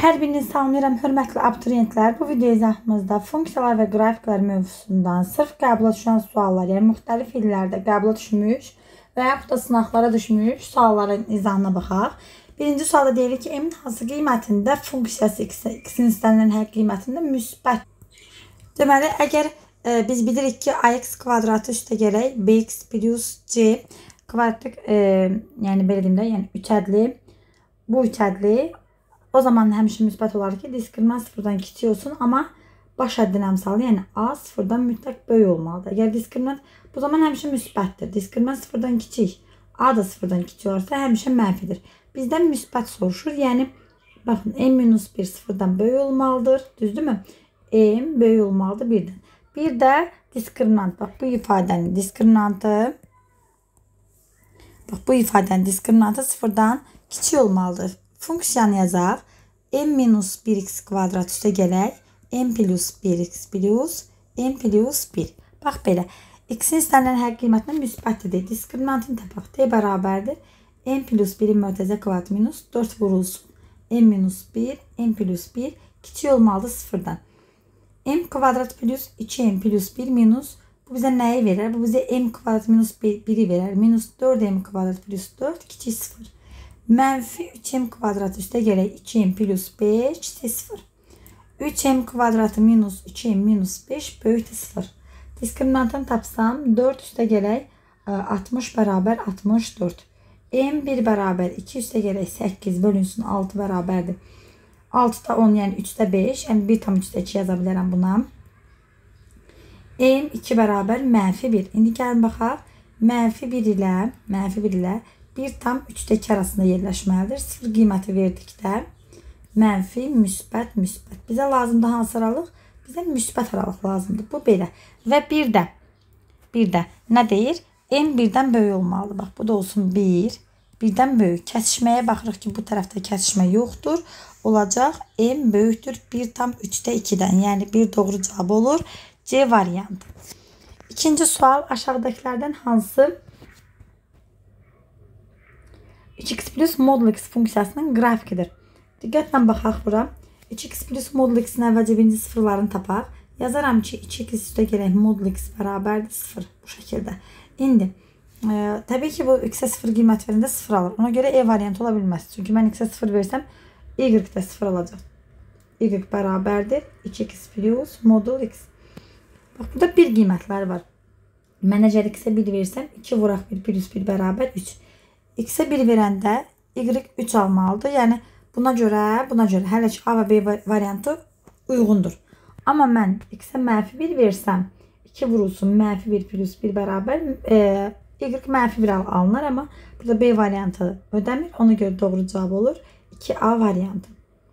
Hər birini salamlayıram, hörmətli abituriyentlər. Bu video izahımızda funksiyalar və qrafiklər mövzusundan sırf qəbula düşən suallar, yəni müxtəlif illərdə qəbula düşmüş və yaxud da sınaqlara düşmüş sualların izahına baxaq. Birinci sualda deyilir ki, m-in hansı qiymətində funksiyası x-in istənilən hər qiymətində müsbət. Deməli, əgər biz bilirik ki, ax kvadratı üstə gələk bx plus c kvadratik, yəni belə deyim də, yəni 3 ədli, bu 3 ədli. O zaman həmişə müsbət olar ki, diskriminant sıfırdan kiçik olsun, amma baş həddin əmsalı, yəni a sıfırdan mütləq böyük olmalıdır. Əgər diskriminant bu zaman həmişə müsbətdir. Diskriminant sıfırdan kiçik, a da sıfırdan kiçik olarsa həmişə mənfidir. Bizdən müsbət soruşur, yəni baxın m-1 sıfırdan böyük olmalıdır, düzdürmü? M böyük olmalıdır 1-dən. Bir də diskriminant, bax bu ifadənin diskriminantı, bax bu ifadənin diskriminantı sıfırdan kiçik olmalıdır. Funksiyanı yazaq. m-1x kvadrat üstə gələk. m plus 1x plus m plus 1. Bax belə. X-in istənilən hər qiymətinə müsbətdir. Diskriminantını tapaq. T bərabərdir. m plus 1-in mörtəzə kvadratı minus 4 vurulsun. m minus 1, m plus 1 kiçik olmalıdır sıfırdan. M kvadrat plus 2m plus 1 minus, bu bizə nəyi verir? Bu bizə m kvadrat minus 1'i verir. Minus 4m kvadrat plus 4 kiçik 0. Mənfi 3m kvadrat üstə gələk 2m plus 5 kiçik 0. 3m kvadratı minus 2m minus 5 böyükdür 0. Diskriminantını tapsam 4 üstə gələk 60 bərabər 64. m1 bərabər 2 üstə gələk 8 bölünsün 6 bərabərdir. 6'da 10 yəni 3'də 5, yəni 1 tam 3'də 2 yaza bilərəm buna. m2 bərabər mənfi 1. İndi gəlin baxaq. Mənfi 1 ilə 1 tam 3'də 2 arasında yerləşməlidir. 0 qiyməti verdikdə mənfi, müsbət, müsbət. Bizə lazımdır hansı aralıq? Bizə müsbət aralıq lazımdır. Bu belə. Və bir də nə deyir? M 1-dən böyük olmalıdır. Bax, bu da olsun 1. 1-dən böyük. Kəsişməyə baxırıq ki, bu tərəfdə kəsişmə yoxdur. Olacaq M böyükdür 1 tam 3'də 2'dən. Yəni 1 doğru cavab olur. C variantı. İkinci sual aşağıdakilərdən hansı 3x plus modul x funksiyasının qrafikidir? Diqqətlə baxaq bura. 3x plus modul x-in əvvəlcə birinci sıfırlarını tapaq. Yazaram ki, 2x üstə gələk modul x bərabərdir 0. Bu şəkildə. İndi, təbii ki, bu x-ə 0 qiymət verəndə 0 alır. Ona görə E variantı ola bilməz. Çünki mən x-ə 0 versəm, y də 0 alacaq. Y bərabərdir 2x plus modul x. Bax, burada bir qiymətlər var. Mən əgər x-ə 1 versəm, 2 vuraq 1 plus 1 bərabər 3. X-ə 1 verəndə y 3 almalıdır. Yəni buna görə hələ ki A və B variantı uyğundur. Amma mən x-ə mənfi 1 versəm, 2 vurulsun mənfi 1 plus 1 bərabər y mənfi 1 alınır. Amma burada B variantı ödəmir. Ona görə doğru cavab olur 2A variantı.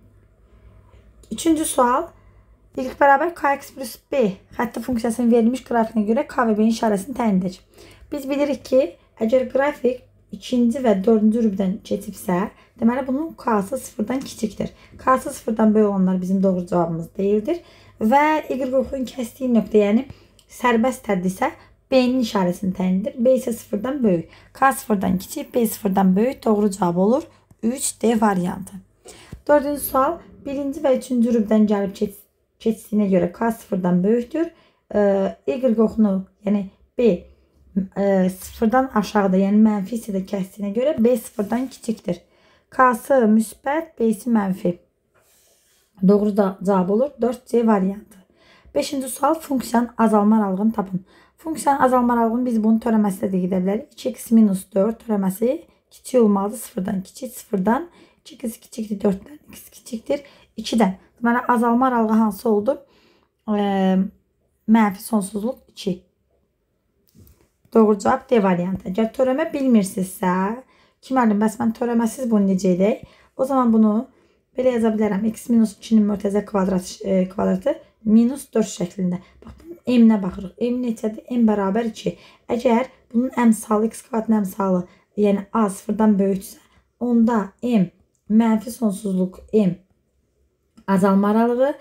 Üçüncü sual. Y bərabər kx plus b xətti funksiyasının verilmiş qrafikinə görə k və b-in işarəsini təyin edək. Biz bilirik ki, əgər qrafik ikinci və dördüncü rübdən keçibsə, deməli bunun k-sı sıfırdan kiçikdir. K-sı sıfırdan böyük olanlar bizim doğru cavabımız deyildir. Və y-in kəsdiyi nöqtə, yəni sərbəst həddirsə, b-nin işarəsini təyin edir. B isə sıfırdan böyük. K sıfırdan kiçik, b sıfırdan böyük. Doğru cavab olur 3D variantı. Dördüncü sual. Birinci və üçüncü rübdən gəlib keçdiyinə görə k sıfırdan böyükdür. Y-ını, yəni b sıfırdan aşağıda, yəni mənfi isə də kəsdiyinə görə b sıfırdan kiçikdir. K-sı müsbət, b-si mənfi. Doğru cavab olur 4C variantı. Beşinci sual. Funksiyanın azalma aralığını tapın. Funksiyanın azalma aralığını biz bunu törəməsi də gedə bilərik. 2x minus 4 törəməsi kiçik olmalıdır sıfırdan. Kiçik sıfırdan 2x kiçikdir 4'dən, x kiçikdir 2'dən. Deməli azalma aralığı hansı oldu? Mənfi sonsuzluq 2. Doğru cavab D variantı. Əgər törəmə bilmirsinizsə, ki müəllim, bəs mən törəməsiz bunu necə edək? O zaman bunu belə yaza bilərəm. X minus 2'nin mörtəzə kvadratı minus 4 şəklində. Bax, bunun m-nə baxırıq. M neçədir? M bərabər 2. Əgər bunun əmsalı, x kvadratının əmsalı, yəni a sıfırdan böyüksə, onda m mənfi sonsuzluq m azalma aralığı,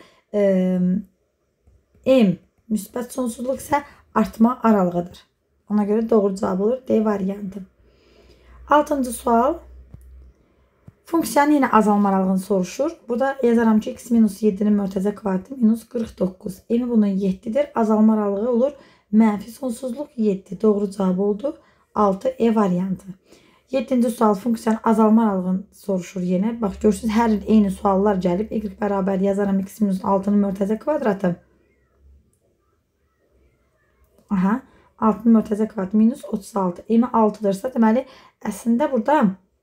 m müsbət sonsuzluq isə artma aralığıdır. Ona görə doğru cavab olur D variantı. Altıncı sual. Funksiyanın yenə azalma aralığını soruşur. Burada yazaram ki, x minus 7'nin mörtəzə kvadrati minus 49. Emi bunun 7'dir. Azalma aralığı olur. Mənfi sonsuzluq 7. Doğru cavab oldu. 6 E variantı. 7-ci sual funksiyanın azalma aralığını soruşur yenə. Bax, görürsünüz, hər il eyni suallar gəlib. Y bərabər yazaram x minus 6'nın mörtəzə kvadratı. Aha, 6'nın mörtəzə kvadratı minus 36. Emi 6'dırsa, deməli, əslində burada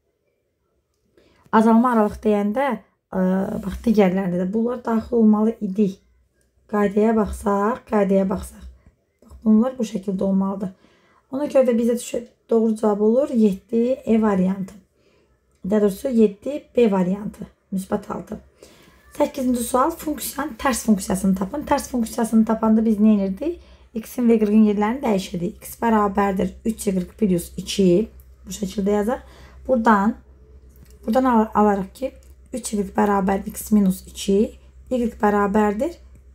azalma aralıq deyəndə, bax, digərlərində də bunlar daxil olmalı idi. Qaydaya baxsaq. Bax, bunlar bu şəkildə olmalıdır. Ona görə də bizə doğru cavab olur 7 E variantı. Daha doğrusu 7 B variantı. Müsbət 6. 8-ci sual funksiyanın tərs funksiyasını tapın. Tərs funksiyasını tapanda biz nə edirdik? X'in və y-in yerlərini dəyişirdik. X bərabərdir 3y plus 2. Bu şəkildə yazaq. Buradan alaraq ki 3y bərabər x minus 2. Y bərabərdir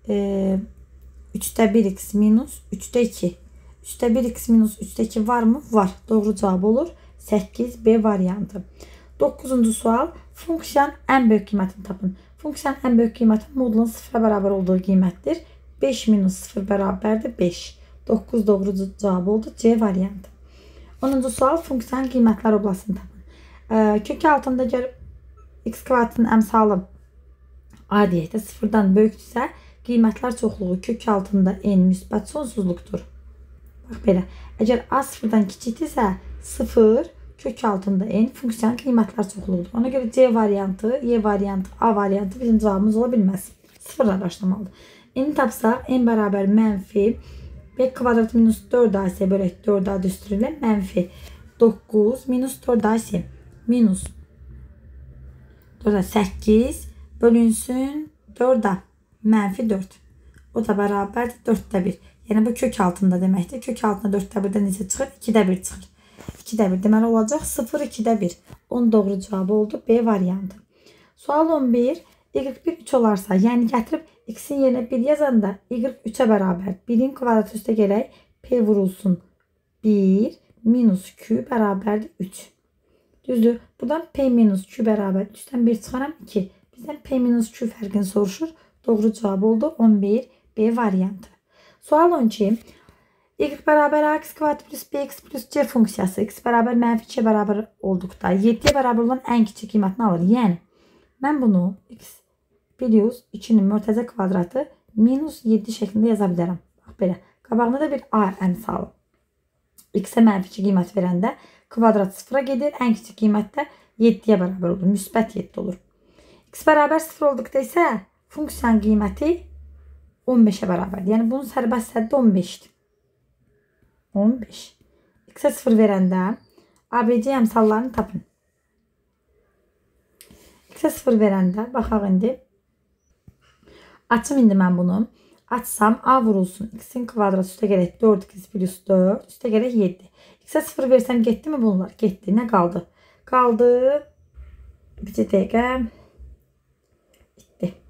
3'də 1 x minus 3'də 2. 3'də 1 x minus 3'də 2 var mı? Var. Doğru cavab olur 8 B variantı. 9-cu sual funksiyanın ən böyük qiymətini tapın. Funksiyanın ən böyük qiyməti modulun 0'a bərabər olduğu qiymətdir. 5 minus 0 bərabərdir 5. 9 doğru cavab oldu C variantı. 10-cu sual funksiyanın qiymətlər oblasını tapın. Kök altında gəlib x kvadratının əmsalı A deyək də 0'dan böyükdürsə, qiymətlər çoxluğu kök altında n müsbət sonsuzluqdur. Bax belə. Əgər A 0'dan kiçikdirsə, 0 kök altında n funksiyanın qiymətlər çoxluğudur. Ona görə C variantı, Y variantı, A variantı bizim cavabımız ola bilməz. 0'la başlamalıdır. N'i tapsaq, n bərabər mənfi b kvadrat minus 4ac bölək 4a düstürülə mənfi 9 minus 4ac minus 4a 8 bölünsün 4a mənfi 4. O da bərabərdir 4'də 1. Yəni bu kök altında deməkdir. Kök altında 4'də 1'dən necə çıxır? 2'də 1 çıxır. 2'də 1 deməli olacaq 0 2'də 1. 10 doğru cavabı oldu B variantı. Sual 11. Y1 3 olarsa, yəni gətirib x'in yerinə 1 yazanda y 3'ə bərabər 1'in kvadratı üstə gələk p vurulsun 1 minus q bərabərdir 3. Düzdür. Buradan p minus q bərabər 3'dən 1 çıxaram 2. Bizdən p minus q fərqini soruşur. Doğru cavab oldu 11 B variantı. Sual 12. Y bərabər ax kvadrat plus bx plus c funksiyası x bərabər mənfi 2'ye bərabər olduqda 7'ye bərabər olan ən kiçik qiymətini alır. Yəni mən bunu x plus 2'nin mörtəzə kvadratı minus 7 şəklində yaza bilərəm. Bax belə. Qabağına da bir a əmsalı. X-ə mənfi 2 qiymət verəndə kvadrat 0'a gedir. Ən kiçik qiymət də 7'yə bərabər olur. Müsbət 7 olur. X bərabər 0 olduqda isə funksiyanın qiyməti 15'ə bərabərdir. Yəni bunun sərbəst həddi 15'dir. 15. X-ə 0 verəndə ABC əmsallarını tapın. X-ə 0 verəndə baxaq indi. Açım indi mən bunu. Açsam A vurulsun. X'in kvadratı üstə gələk 4x plus 4 üstə gələk 7. X'ə 0 versəm getdi mi bunlar? Getdi. Nə qaldı? Qaldı. Bir dəqiqə. Bitdi.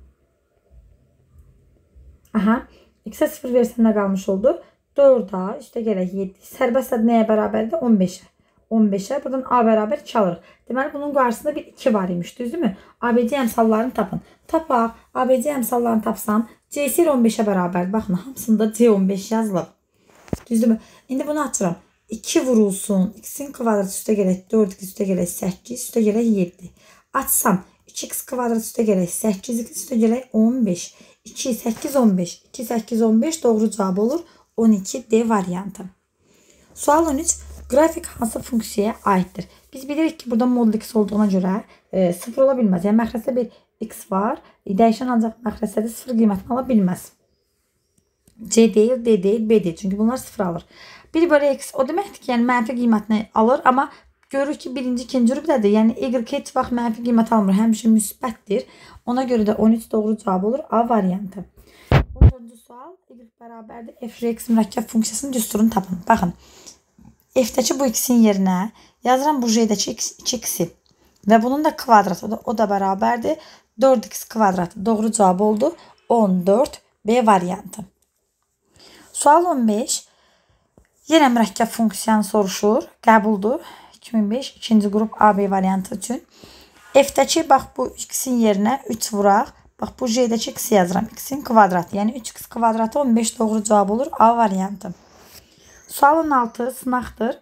Aha. X'ə 0 versəm nə qalmış oldu? 4A üstə gələk 7. Sərbəst hədd nəyə bərabərdir? 15'ə. 15'ə. Buradan A bərabər 2 alırıq. Deməli bunun qarşısında bir 2 var imiş. Düzdürmü? ABC əmsallarını tapın. Tapaq. ABC əmsallarını tapsam C-si 15'ə bərabərdir. Baxın, hamısında C15 yazılıb. Düzdürmü? İndi bunu açıram. 2 vurulsun. X'in kvadratı üstə gələk 4x üstə gələk 8 üstə gələk 7. Açsam 2x kvadratı üstə gələk 8x üstə gələk 15. 2, 8, 15. 2, 8, 15 doğru cavab olur. 12 D variantı. Sual 13. Qrafik hansı funksiyaya aiddir? Biz bilirik ki, burada modul x olduğuna görə 0 ola bilməz. Yəni məxrəsdə bir x var. Dəyişən ancaq məxrəsdə 0 qiymətini ala bilməz. C deyil, D deyil, B deyil. Çünki bunlar 0 alır. 1 bölü x o deməkdir ki, yəni mənfi qiymətini alır. Amma görürük ki, birinci, ikinci rübdədir. Yəni y heç vaxt mənfi qiymət almır. Həmişə müsbətdir. Ona görə də 13 doğru cavab olur. A variantı. 14-cü sual. Y bərabərdir. F x mürəkkəb funksiyasının düsturunu tapın. Baxın. F'dəki bu x'in yerinə yazıram bu j'dəki 2x'i və bunun da kvadratı o da bərabərdir 4x kvadratı. Doğru cavab oldu 14 B variantı. Sual 15. Yenə mürəkkəb funksiyanı soruşur. Qəbuldur. 2005 ikinci qrup AB variantı üçün. F-dəki bax bu x-in yerinə 3 vuraq. Bax bu J-dəki x yazıram. X-in kvadratı. Yəni 3x kvadratı 15 doğru cavab olur. A variantı. Sual 16 sınaqdır.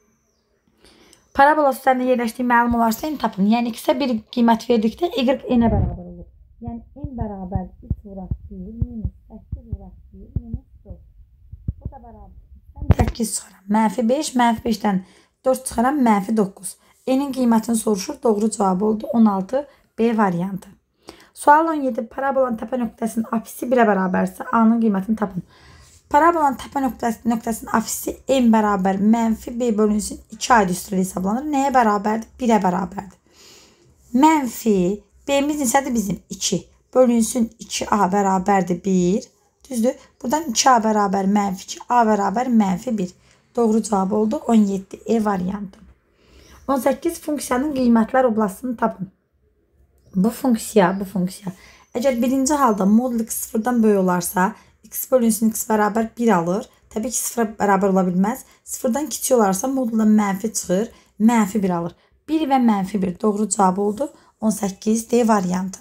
Parabola üzərində yerləşdiyi məlum olarsa n tapın. Yəni x-ə bir qiymət verdikdə y n-ə bərabər olur. Yəni n bərabər 3 vuraq 1 minus 8 vuraq 1 minus 4. Bu da bərabər 8 çıxaram. Mənfi 5, mənfi 5-dən 4 çıxaram, mənfi 9. N'in qiymətini soruşur. Doğru cavab oldu. 16 B variantı. Sual 17. Parabolanın təpə nöqtəsinin apsisi 1-ə bərabərsə A-nın qiymətini tapın. Parabolanın təpə nöqtəsinin apsisi n bərabər mənfi B bölünsün 2 ayrı üstəli hesablanır. Nəyə bərabərdir? 1-ə bərabərdir. Mənfi B'miz neçədir bizim? 2. Bölünsün 2A bərabərdir 1. Düzdür? Buradan 2A bərabər mənfi 2, A bərabər mənfi 1. Doğru cavab oldu. 17 E variantı. 18. Funksiyanın qiymətlər oblastını tapın. Bu funksiya. Əgər birinci halda modul x sıfırdan böyük olarsa, x bölünsün x bərabər 1 alır. Təbii ki, sıfıra bərabər ola bilməz. Sıfırdan kiçik olarsa moduldan mənfi çıxır, mənfi 1 alır. 1 və mənfi 1 doğru cavab oldu. 18 D variantı.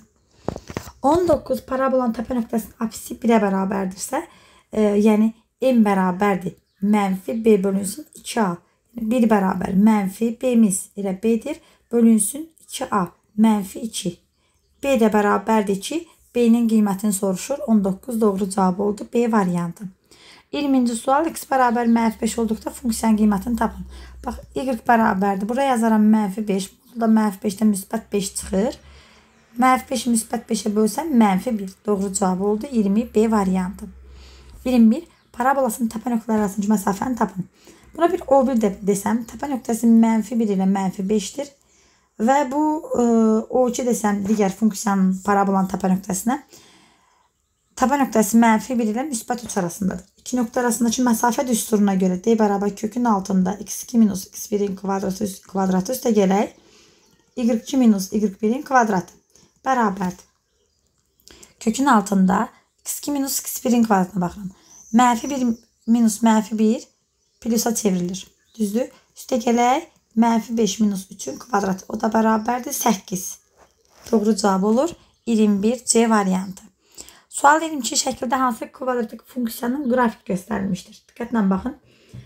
19. Parabolanın təpə nöqtəsinin apsisi 1-ə bərabərdirsə, yəni n bərabərdir mənfi B bölünsün 2A. 1 bərabər mənfi B'miz elə B'dir. Bölünsün 2A mənfi 2. B də bərabərdir 2. B'nin qiymətini soruşur. 19 doğru cavab oldu. B variantı. 20-ci sual x bərabər mənfi 5 olduqda funksiyanın qiymətini tapın. Bax y bərabərdir. Buraya yazaram mənfi 5. Burada mənfi 5-dən müsbət 5 çıxır. Mənfi 5-i müsbət 5-ə bölsəm mənfi 1. Doğru cavab oldu. 20 B variantı. 21. Parabolasının təpə nöqtələri arasındakı məsafəni tapın. Buna bir O1 desəm, təpə nöqtəsi mənfi 1 ilə mənfi 5-dir. Və bu O2 desəm digər funksiyanın parabolanın təpə nöqtəsinə. Təpə nöqtəsi mənfi 1 ilə müsbət 3 arasındadır. İki nöqtə arasındakı məsafə düsturuna görə D bərabər kökün altında x2 minus x1-in kvadratı üstə gələk. Y2 minus y1-in kvadratı bərabərdir. Kökün altında x2 minus x1-in kvadratına baxıram. Mənfi 1 minus mənfi 1 plusa çevrilir. Düzdür? Üstə gələk. Mənfi 5 minus 3'ün kvadratı. O da bərabərdir 8. Doğru cavab olur. 21 C variantı. Sual 22 şəkildə hansı kvadratik funksiyanın qrafik göstərilmişdir? Diqqətlə baxın.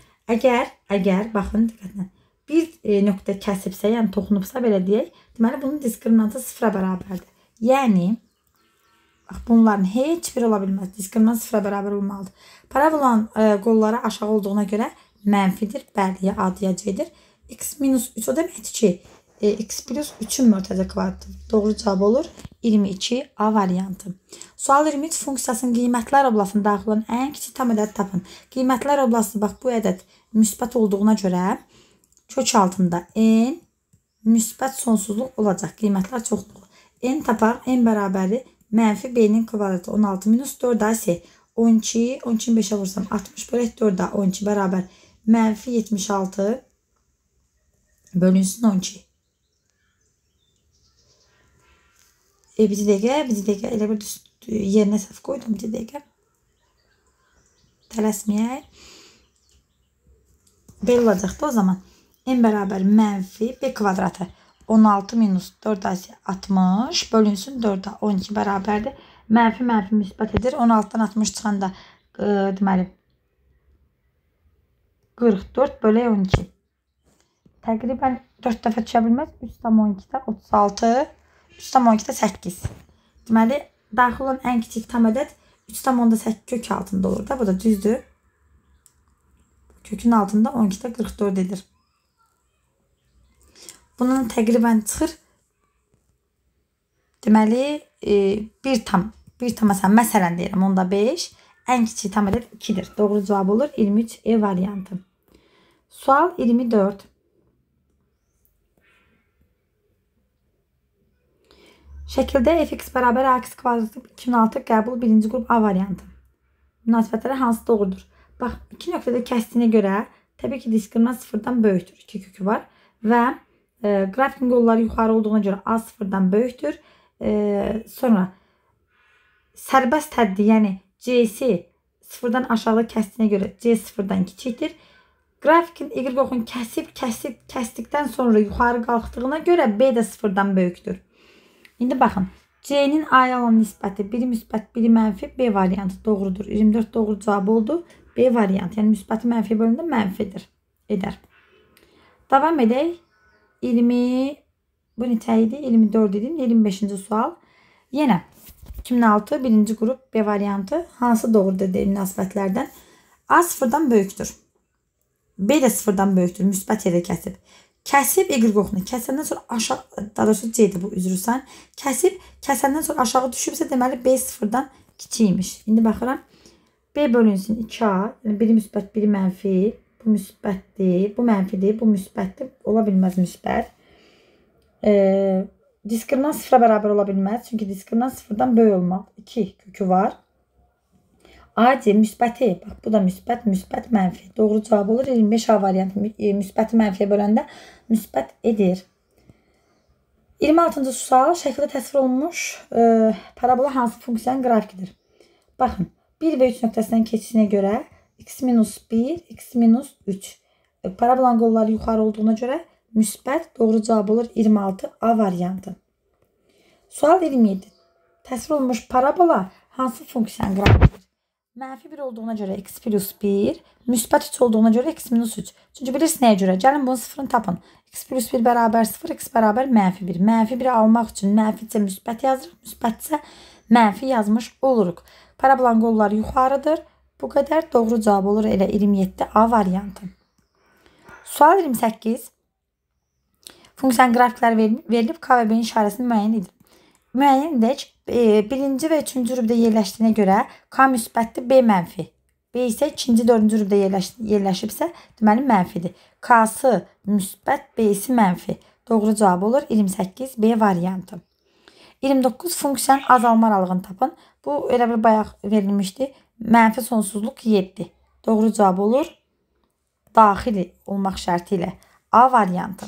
Əgər baxın diqqətlə. Bir nöqtə kəsibsə, yəni toxunubsa belə deyək, deməli bunun diskriminantı 0-a bərabərdir. Yəni bax bunların heç biri ola bilməz. Diskriminant 0-a bərabər olmalıdır. Parabolanın qolları aşağı olduğuna görə mənfidir. Bəli, adiyyəcəkdir. X minus 3 o deməkdir ki, x plus 3'ün mörtəzə kvadratıdır. Doğru cavab olur. 22 A variantı. Sual 23 funksiyasının qiymətlər oblastına daxil olan ən kiçik tam ədəd tapın. Qiymətlər oblastı bax bu ədəd müsbət olduğuna görə kök altında n müsbət sonsuzluq olacaq. Qiymətlər çoxluq. N tapaq. N bərabərdir mənfi B'nin kvadratı 16 minus 4A C. 12, 12'ni 5'e vursam 60 bölək 4A 12 bərabər mənfi 76 bölünsün 12. Bir dəqiqə elə bir yerinə səhv qoydum. Bir dəqiqə. Tələsməyək. Belə olacaqdı o zaman. N bərabər mənfi B kvadratı 16 minus 4A 60 bölünsün 4A 12 bərabərdir. Mənfi müsbət edir. 16'dan 60 çıxanda deməli 44 bölək 12. Təqribən 4 dəfə düşə bilməz. 3,12'də 36. 3,12'də 8. Deməli, daxil olan ən kiçik tam ədəd 3,8 kök altında olur da. Bu da düzdür. Kökün altında 12'də 44 edir. Bunun təqribən çıxır. Deməli, bir tam məsələn deyirəm. Onda 5. Ən kiçik tam ədəd 2'dir. Doğru cavab olur. 23 E variantı. Sual 24. Şəkildə fx bərabər ax kvadratı 2006 qəbul 1-ci qrup A variantı. Münasibətləri hansı doğrudur? Bax, iki nöqtədə kəsdiyinə görə təbii ki, diskriminant 0-dan böyükdür. 2 kökü var. Və qrafikin qolları yuxarı olduğuna görə A 0-dan böyükdür. Sonra sərbəst həddi, yəni C'si 0-dan aşağı kəsdiyinə görə C 0-dan kiçikdir. Grafikin y oxunu kəsdikdən sonra yuxarı qalxdığına görə b də sıfırdan böyükdür. İndi baxın. C'nin A'ya olan nisbəti biri müsbət, biri mənfi, B variantı doğrudur. 24 doğru cavab oldu. B variantı, yəni müsbəti mənfi bölündə mənfidir. Edər. Davam edək. 20, bu neçə idi? 24 idi. 25-ci sual. Yenə 2006 birinci qrup B variantı hansı doğrudur deyil münasibətlərdən? A sıfırdan böyükdür. B də sıfırdan böyükdür. Müsbət yerə kəsib. Kəsib y oxunu kəsəndən sonra aşağı, daha doğrusu C'dir bu üzrüsən. Kəsəndən sonra aşağı düşübsə deməli B sıfırdan kiçiymiş. İndi baxıram. B bölünsün 2A. Yəni biri müsbət, biri mənfi. Bu müsbətdir, bu mənfidir, bu müsbətdir. Ola bilməz müsbət. Diskriminant sıfıra bərabər ola bilməz. Çünki diskriminant sıfırdan böyük olmaq. 2 kökü var. AC müsbəti. Bax bu da müsbət, müsbət, mənfi. Doğru cavab olur. 25A variantı müsbəti mənfiyə böləndə müsbət edir. 26-cı sual şəkildə təsvir olunmuş parabola hansı funksiyanın qrafikidir? Baxın. 1 və 3 nöqtəsindən keçişinə görə x-1, x-3. Parabolanın qolları yuxarı olduğuna görə müsbət doğru cavab olur 26A variantı. Sual 27. Təsvir olunmuş parabola hansı funksiyanın qrafikidir? Mənfi 1 olduğuna görə x plus 1, müsbət 3 olduğuna görə x minus 3. Çünki bilirsiniz nəyə görə? Gəlin bunun sıfırını tapın. X plus 1 bərabər 0, x bərabər mənfi 1. Mənfi 1'i almaq üçün mənficə müsbət yazırıq, müsbətsə mənfi yazmış oluruq. Parabolanın qolları yuxarıdır. Bu qədər doğru cavab olur elə 27A variantı. Sual 28. Funksiyanın qrafikləri verilib K və B-nin işarəsini müəyyən edin. Müəyyən edək. Birinci və üçüncü rübdə yerləşdiyinə görə K müsbətdir, B mənfi. B isə ikinci, dördüncü rübdə yerləşibsə deməli mənfidir. K'sı müsbət, B'si mənfi. Doğru cavab olur 28B variantı. 29 funksiyanın azalma aralığını tapın. Bu elə bir bayaq verilmişdi. Mənfi sonsuzluq 7. Doğru cavab olur daxili olmaq şərti ilə A variantı.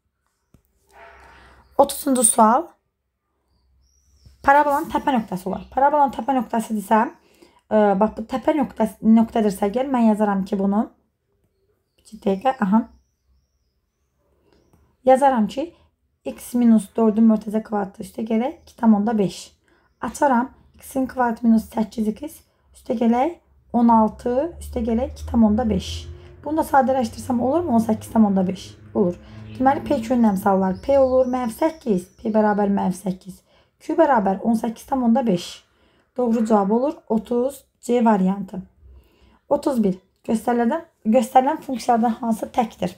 30-cu sual. Parabolanın təpə nöqtəsi olar. Parabolanın təpə nöqtəsi desəm, bax bu təpə nöqtədirsə gəl, mən yazaram ki bunu. Bir dəqiqə, aha. Yazaram ki x minus 4'ün mörtəzə kvadratı üstə gələk 2,5. Açaram x'in kvadratı minus 8x üstə gələk 16 üstə gələk 2,5. Bunu da sadələşdirsəm olur mu? 18,5 olur. Deməli P könləm sallar. P olur -8, P bərabər -8. Q bərabər 18,5. Doğru cavab olur 30 C variantı. 31. Göstərilən funksiyalardan hansı təkdir?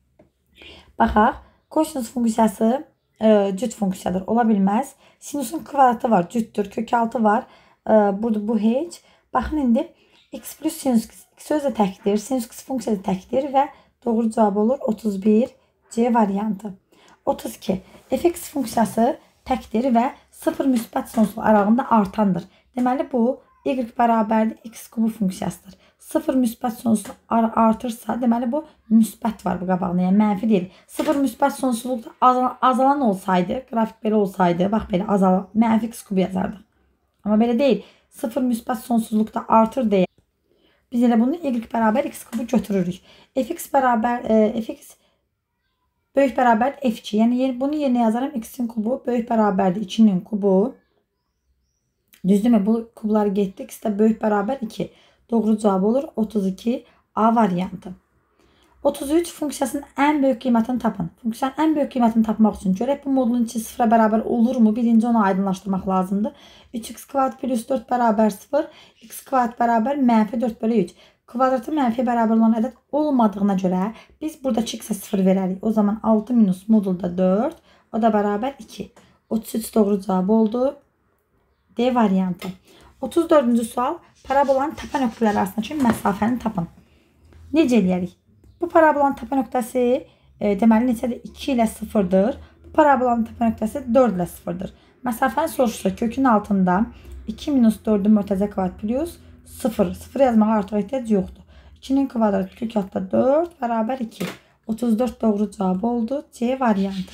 Baxaq. Kosinus funksiyası cüt funksiyadır. Ola bilməz. Sinusun kvadratı var. Cütdür. Kök 6 var. Burada bu heç. Baxın indi x plus sinus x özü də təkdir. Sinus x funksiyası təkdir və doğru cavab olur 31 C variantı. 32. Fx funksiyası təkdir və 0 müsbət sonsuz aralığında artandır. Deməli bu y bərabərdir x kubu funksiyasıdır. 0 müsbət sonsuz artırsa deməli bu müsbət var bu qabağında. Yəni mənfi deyil. 0 müsbət sonsuzluqda azalan olsaydı, qrafik belə olsaydı, bax belə azalan mənfi x kubu yazardıq. Amma belə deyil. 0 müsbət sonsuzluqda artır deyə biz elə bunu y bərabər x kubu götürürük. Fx bərabər fx böyük bərabər f2. Yəni bunu yerinə yazaram. X'in kubu böyük bərabərdir 2'nin kubu. Düzdürmü? Bu kublar getdi. X də böyük bərabər 2. Doğru cavab olur 32 A variantı. 33 funksiyasının ən böyük qiymətini tapın. Funksiyanın ən böyük qiymətini tapmaq üçün görək bu modulun içi sıfıra bərabər olur mu? Birinci onu aydınlaşdırmaq lazımdır. 3x kvadrat plus 4 bərabər 0. X kvadrat bərabər -4/3. Kvadratı mənfiyə bərabər olan ədəd olmadığına görə biz buradakı x-ə 0 verərik. O zaman 6 minus modulda 4. O da bərabər 2. 33 doğru cavab oldu. D variantı. 34-cü sual. Parabolanın təpə nöqtələri arasındakı məsafəni tapın. Necə eləyərik? Bu parabolanın təpə nöqtəsi deməli neçədir? 2 ilə 0'dır. Bu parabolanın təpə nöqtəsi 4 ilə 0'dır. Məsafəni soruşsa kökün altında 2 minus 4'ün mörtəzə kvadrat plus 0. 0 yazmağa artıq ehtiyac yoxdur. 2'nin kvadratı kök altında 4 bərabər 2. 34 doğru cavab oldu. C variantı.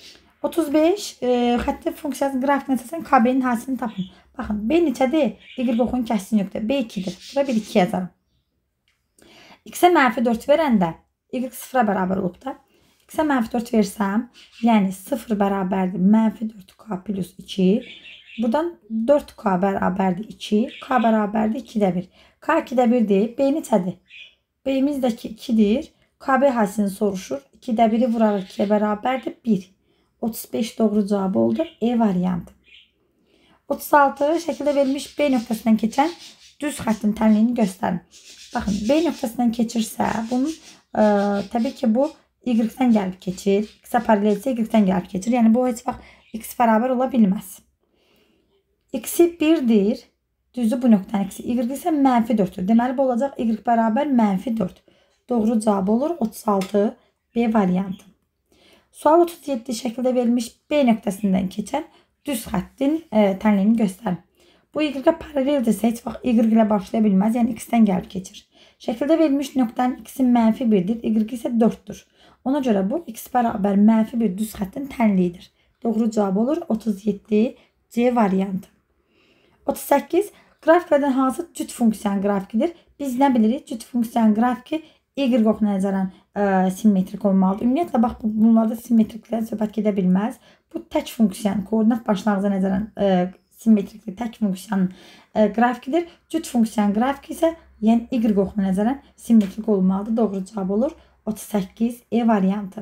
35. Xətti funksiyasının qrafikinə əsasən KB-nin həsini tapın. Baxın, B neçədir? Y oxunun kəskin nöqtə. B 2'dir. Bura bir 2 yazarım. X-ə -4 verəndə Y 0'a bərabər olub da. X-ə -4 versəm, yəni 0 bərabərdir -4k plus 2. Buradan 4k bərabərdir 2. K bərabərdir 2-də 1. K 2-də 1-dir. B neçədir? B-imiz də 2-dir. KB həsini soruşur. 2-də 1-i vurarıq 2-yə bərabərdir 1. 35 doğru cavab oldu. E variantı. 36 şəkildə verilmiş B nöqtəsindən keçən düz xəttin tənliyini göstərin. Baxın, B nöqtəsindən keçirsə, bunun təbii ki, bu Y-dən gəlib keçir. X-ə paralel isə Y-dən gəlib keçir. Yəni, bu heç vaxt X bərabər ola bilməz. X-i 1-dir. Düzdür, bu nöqtənin X-i. Y isə -4-dür. Deməli, bu olacaq Y bərabər -4. Doğru cavab olur 36 B variantı. Sual 37 şəkildə verilmiş B nöqtəsindən keçən düz xəttin tənliyini göstərin. Bu Y-ə paraleldirsə heç vaxt Y ilə başlaya bilməz. Yəni, X-dən gəlib keçir. Şəkildə verilmiş nöqtənin X-i -1-dir. Y isə 4-dür. Ona görə bu X bərabər -1 düz xəttin tənliyidir. Doğru cavab olur 37 C variantı. 38. Qrafiklərdən hansı cüt funksiyanın qrafikidir? Biz nə bilirik? Cüt funksiyanın qrafiki Y oxuna nəzərən simmetrik olmalıdır. Ümumiyyətlə, bax, bunlarda simmetriklərdən söhbət gedə bilməz. Bu tək funksiyanın, koordinat başlanğıca nəzərən simmetrikli tək funksiyanın qrafikidir. Cüt funksiyanın qrafiki isə yəni Y oxuna nəzərən simmetrik olmalıdır. Doğru cavab olur 38 E variantı.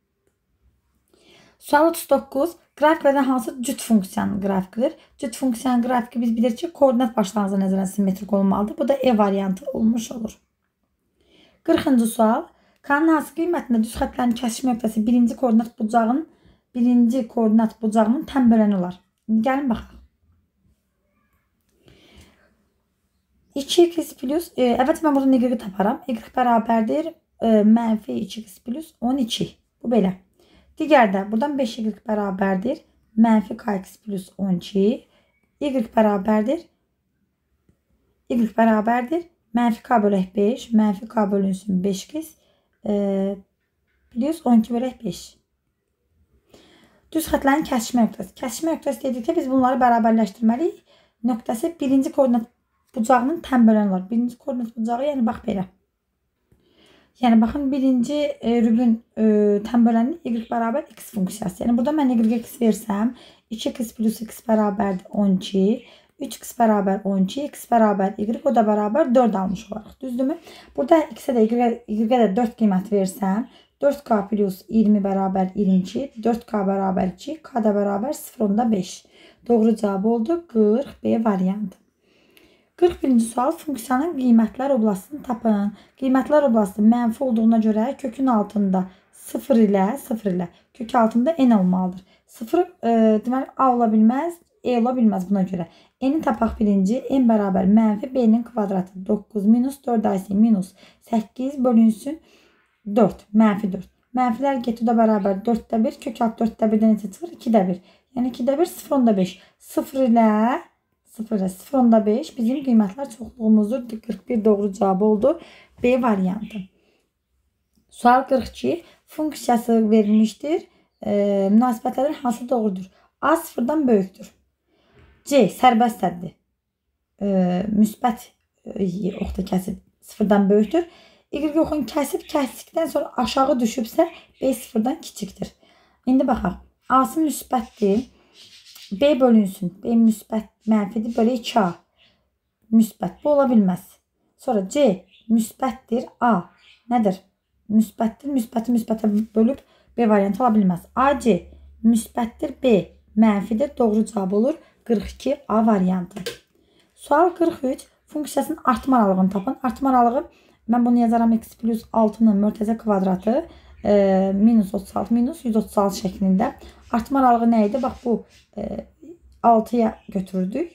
Sual 39. Qrafiklərdən hansı cüt funksiyanın qrafikidir? Cüt funksiyanın qrafiki biz bilirik ki, koordinat başlanğıca nəzərən simmetrik olmalıdır. Bu da E variantı olmuş olur. 40-cı sual. K-nın hansı qiymətində düz xətlərin kəsişmə nöqtəsi birinci koordinat bucağının tən böləni olar? Gəlin baxaq. 2x plus, əvvəlcə mən buradan Y taparam. Y bərabərdir -2x plus 12. Bu belə. Digərdə buradan 5y bərabərdir -kx plus 12. Y bərabərdir -k bölək 5, -k bölünsün 5x plus 12 bölək 5. Düz xətlərin kəsişmə nöqtəsi. Kəsişmə nöqtəsi dedikdə biz bunları bərabərləşdirməliyik. Nöqtəsi birinci koordinat bucağının tən böləni var. Birinci koordinat bucağı, yəni bax belə. Yəni baxın, birinci rübün tən böləni Y bərabər X funksiyası. Yəni burada mən Y X versəm, 2x plus X bərabərdir 12. 3x bərabər 12, X bərabər Y, o da bərabər 4 almış olaraq. Düzdürmü? Burada X-ə də Y-ə də 4 qiymət versəm, 4k plus 20 bərabər 22, 4k bərabər 2, k da bərabər 0.5. Doğru cavab oldu 40 B variantı. 41-ci sual. Funksiyanın qiymətlər oblastını tapın. Qiymətlər oblastı mənfi olduğuna görə kökün altında 0 ilə kök altında n olmalıdır. 0 deməli A ola bilməz, E ola bilməz buna görə. N'in tapaq birinci. N bərabər mənfi B'nin kvadratı. 9 minus 4 aysi minus 8 bölünsün 4. Mənfi 4. Mənfilər getüdə bərabər 4'də 1. Kök alt 4'də 1'dən neçə çıxır? 2'də 1. Yəni 2'də 1 0.5. 0 ilə 0.5 bizim qiymətlər çoxluğumuzdur. 41 doğru cavab oldu. B variantı. Sual 42. Funksiyası verilmişdir. Münasibətlərin hansı doğrudur? A sıfırdan böyükdür. C sərbəst səddir. Müsbət oxda kəsib sıfırdan böyükdür. Y oxun kəsdikdən sonra aşağı düşübsə B sıfırdan kiçikdir. İndi baxaq. A-sı müsbətdir. B bölünsün. B müsbət mənfidir. Böyle 2A. Müsbət. Bu ola bilməz. Sonra C müsbətdir. A nədir? Müsbətdir. Müsbəti müsbətə bölüb B variantı ola bilməz. AC müsbətdir. B mənfidir. Doğru cavab olur 42 A variantı. Sual 43. Funksiyasının artma aralığını tapın. Artma aralığı mən bunu yazaram x plus 6'nın mörtəzə kvadratı minus 36 minus 136 şəklində. Artma aralığı nə idi? Bax bu 6'ya götürdük.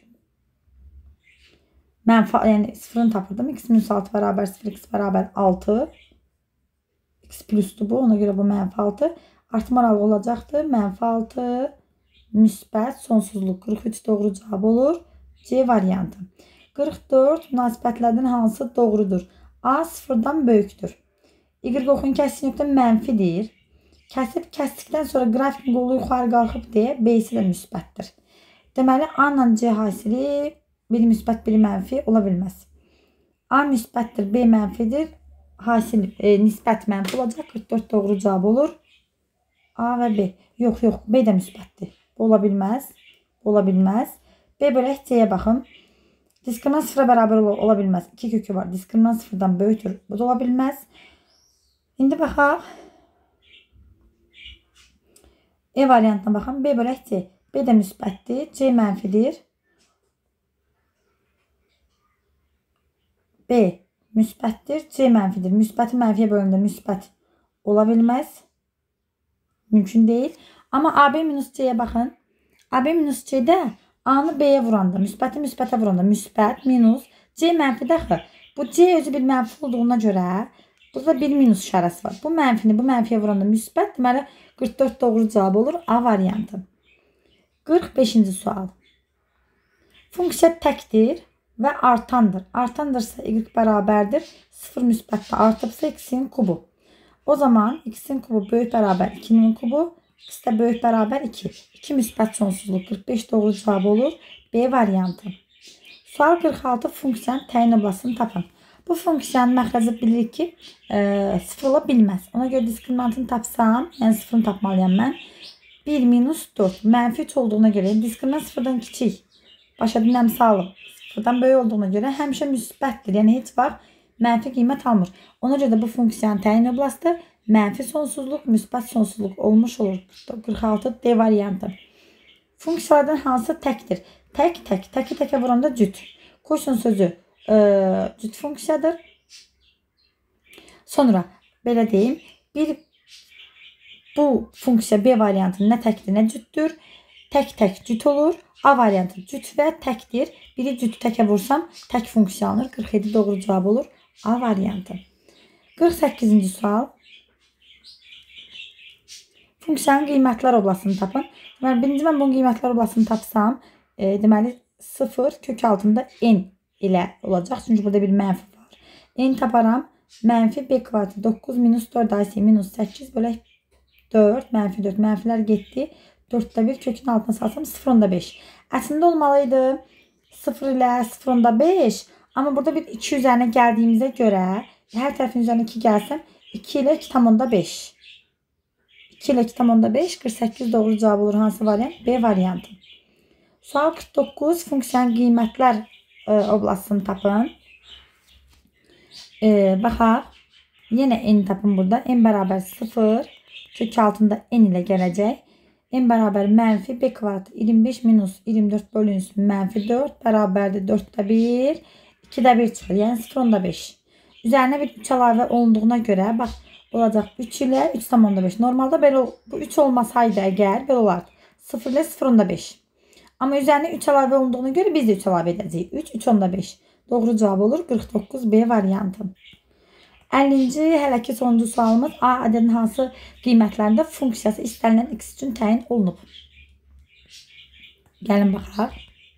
Yəni sıfırını tapırdım. X minus 6 bərabər 0, x bərabər 6. X plusdur bu. Ona görə bu mənfi 6. Artma aralığı olacaqdır. Mənfi 6 müsbət sonsuzluq. 43 doğru cavab olur. C variantı. 44 münasibətlərdən hansı doğrudur? A sıfırdan böyükdür. Y oxun kəsdiyi nöqtə mənfidir. Kəsdikdən sonra qrafikin qolu yuxarı qalxıb deyə B-si də müsbətdir. Deməli A ilə C hasili biri müsbət, biri mənfi ola bilməz. A müsbətdir, B mənfidir. hasil nisbət mənfi olacaq. 44 doğru cavab olur. A və B. Yox, B də müsbətdir. Bu ola bilməz. Ola bilməz. B bölək C-yə baxın. Diskriminant 0-a bərabər ola bilməz. 2 kökü var. Diskriminant 0-dan böyükdür. Bu da ola bilməz. İndi baxaq. E variantına baxın. B bölək C. B də müsbətdir. C mənfidir. B müsbətdir. C mənfidir. Müsbəti mənfiyə bölündə müsbət ola bilməz. Mümkün deyil. Amma AB minus C-yə baxın. AB minus C-də A-nı B-yə vuranda, müsbəti müsbətə vuranda müsbət minus C mənfidə axı. Bu C özü bir mənfi olduğuna görə burada bir minus işarəsi var. Bu mənfini bu mənfiyə vuranda müsbət, deməli 44 doğru cavab olur. A variantı. 45-ci sual. Funksiya təkdir və artandır. Artandırsa y bərabərdir. 0 müsbətdə artıbsa x-in kubu. O zaman x-in kubu böyük bərabər 2-nin kubu. X də böyük bərabər 2. 2 müsbət sonsuzluq 45 doğru cavab olur. B variantı. Sual 46. Funksiyanın təyin oblasını tapın. Bu funksiyanın məxrəci bilirik ki 0 ola bilməz. Ona görə diskriminantını tapsam, yəni 0-ını tapmalıyam mən. 1 minus 4. Mənfi 3 olduğuna görə diskriminant 0-dan kiçik. Başa dinləmi salım. 0-dan böyük olduğuna görə həmişə müsbətdir. Yəni heç vaxt mənfi qiymət almır. Ona görə də bu funksiyanın təyin oblası mənfi sonsuzluq, müsbət sonsuzluq olmuş olur. 46 D variantı. Funksiyalardan hansı təkdir? Təki təkə vuranda cüt. Qoşun sözü cüt funksiyadır. Sonra belə deyim. Bu funksiya B variantı nə təkdir, nə cütdür. Tək cüt olur. A variantı cüt və təkdir. Biri cütü təkə vursam tək funksiya alınır. 47 doğru cavab olur. A variantı. 48-ci sual. Funksiyanın qiymətlər oblasını tapın. Deməli, birinci mən bunun qiymətlər oblasını tapsam, deməli 0 kök altında n ilə olacaq. Çünki burada bir mənfi var. N taparam. Mənfi B kvadratı 9 minus 4 AC minus 8 bölək 4. Mənfi 4. Mənfilər getdi. 4'də 1 kökün altına salsam 0.5. Əslində olmalıydı 0 ilə 0.5. Amma burada bir 2 üzərinə gəldiyimizə görə hər tərəfin üzərinə 2 gəlsəm 2 ilə 2.5. 2 ilə 2.5 48 doğru cavab olur. Hansı variant? B variantı. Sual 49. Funksiyanın qiymətlər oblasını tapın. Baxaq. Yenə n tapın burada. N bərabər 0. Kök altında n ilə gələcək. N bərabər mənfi B kvadratı 25 minus 24 bölünsün mənfi 4 bərabərdir 4'də 1. 2'də 1 çıxır. Yəni 0.5. Üzərinə bir 3 əlavə olunduğuna görə bax. Olacaq 3 ilə 3.5. Normalda belə bu 3 olmasaydı əgər belə olardı. 0 ilə 0.5. Amma üzərinə 3 əlavə olunduğuna görə biz də 3 əlavə edəcəyik. 3, 3.5. Doğru cavab olur 49 B variantı. 50-ci hələ ki sonuncu sualımız A ədədinin hansı qiymətlərində funksiyası istənilən x üçün təyin olunub. Gəlin baxaq.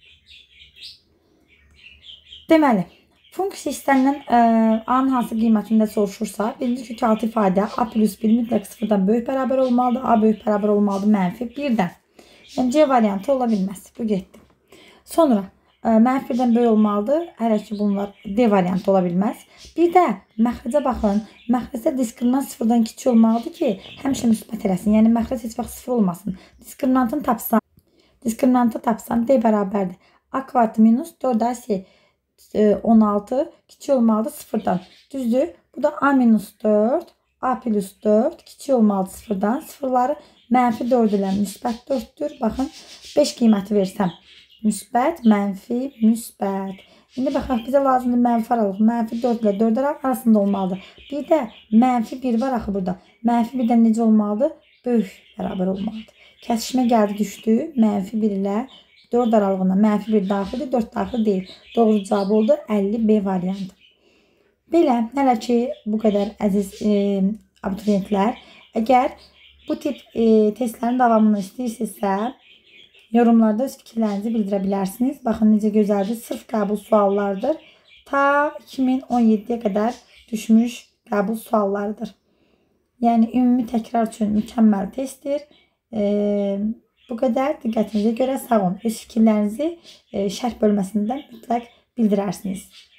Deməli, funksiya istənilən A-nın hansı qiymətində soruşursa, birinci kök altı ifadə A plus 1 mütləq 0-dan böyük bərabər olmalıdır. A böyük bərabər olmalıdır mənfi 1-dən. Yəni C variantı ola bilməz. Bu getdi. Sonra mənfi 1-dən böyük olmalıdır. Hələ ki bunlar D variantı ola bilməz. Bir də məxrəcə baxın. Məxrəcdə diskriminant 0-dan kiçik olmalıdır ki, həmişə müsbət eləsin. Yəni məxrəc heç vaxt 0 olmasın. Diskriminantı tapsam D bərabərdir. A kvadratı minus 4AC 16 kiçik olmalıdır 0-dan. Düzdür? Bu da A minus 4, A plus 4 kiçik olmalıdır 0-dan. Sıfırları mənfi 4 ilə müsbət 4'dür. Baxın 5 qiyməti versəm. Müsbət, mənfi, müsbət. İndi baxaq bizə lazımdır mənfi aralıq. Mənfi 4 ilə 4 arasında olmalıdır. Bir də mənfi 1 var axı burada. Mənfi 1-dən necə olmalıdır? Böyük bərabər olmalıdır. Kəsişmə gəldi düşdü. Mənfi 1 ilə 4 aralığına mənfi 1 daxildir, 4 daxil deyil. Doğru cavab oldu 50 B variantı. Belə, hələ ki bu qədər əziz abituriyentlər. Əgər bu tip testlərin davamını istəyirsinizsə, yorumlarda öz fikirlərinizi bildirə bilərsiniz. Baxın necə gözəldir. Sırf qəbul suallardır. Ta 2017-yə qədər düşmüş qəbul suallarıdır. Yəni ümumi təkrar üçün mükəmməl testdir. Bu qədər. Diqqətinizə görə sağ olun. Öz fikirlərinizi şərh bölməsində mütləq bildirərsiniz.